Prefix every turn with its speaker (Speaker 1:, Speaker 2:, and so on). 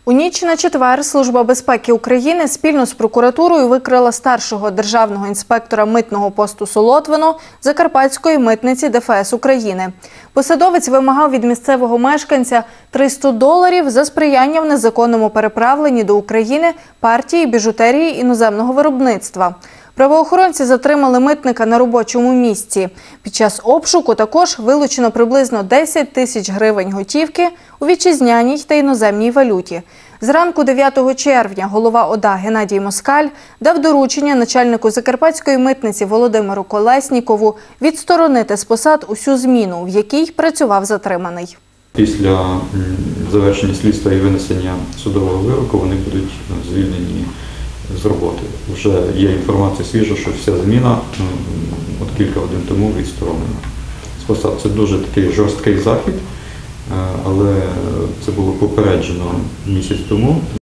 Speaker 1: У ніч на четвер Служба безпеки України спільно з прокуратурою викрила старшого державного інспектора митного посту Солотвино Закарпатської митниці ДФС України. Посадовець вимагав від місцевого мешканця $300 за сприяння в незаконному переправленні до України партії біжутерії іноземного виробництва. Правоохоронці затримали митника на робочому місці. Під час обшуку також вилучено приблизно 10 тисяч гривень готівки у вітчизняній та іноземній валюті. Зранку 9 червня голова ОДА Геннадій Москаль дав доручення начальнику Закарпатської митниці Володимиру Колеснікову відсторонити з посад усю зміну, в якій працював затриманий.
Speaker 2: Після завершення слідства і винесення судового вироку вони будуть звільнені з роботи. Вже є інформація свіжа, що вся зміна от кілька годин тому відсторонена з посад. Це дуже такий жорсткий захід, але це було попереджено місяць тому.